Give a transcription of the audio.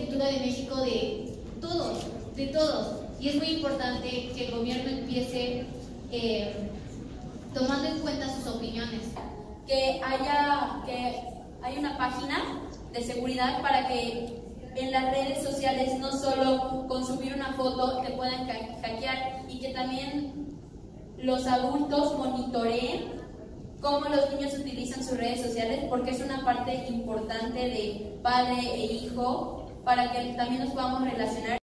futuro de México de todos. Y es muy importante que el gobierno empiece tomando en cuenta sus opiniones. Que hay una página de seguridad para que en las redes sociales no solo con subir una foto te puedan hackear, y que también los adultos monitoreen cómo los niños utilizan sus redes sociales, porque es una parte importante de padre e hijo para que también nos podamos relacionar.